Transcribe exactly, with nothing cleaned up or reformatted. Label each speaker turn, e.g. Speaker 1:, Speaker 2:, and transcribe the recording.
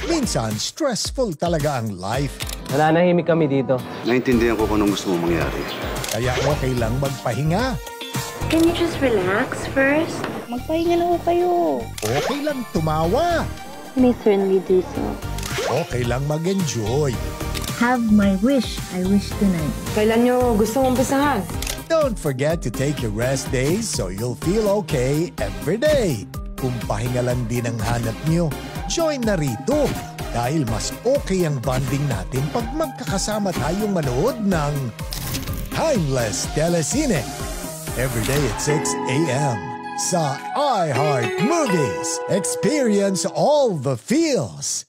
Speaker 1: Minsan, stressful talaga ang life.
Speaker 2: Nananahimik kami dito.
Speaker 3: Naintindihan ko kung anong gusto mong mangyari.
Speaker 1: Kaya okay lang magpahinga.
Speaker 4: Can you just relax first?
Speaker 5: Magpahinga na ho kayo.
Speaker 1: Okay lang tumawa.
Speaker 4: May certainly do so.
Speaker 1: Okay lang mag-enjoy.
Speaker 5: Have my wish. I wish tonight.
Speaker 6: Kailan nyo gusto mong umpisahan?
Speaker 1: Don't forget to take your rest days so you'll feel okay every day. Kung pahinga lang din ang hanap nyo, join na rito. Dahil mas okay ang bonding natin pag magkakasama tayong manood ng Timeless Telesine. Every day at six a m sa iHeart Movies. Experience all the feels.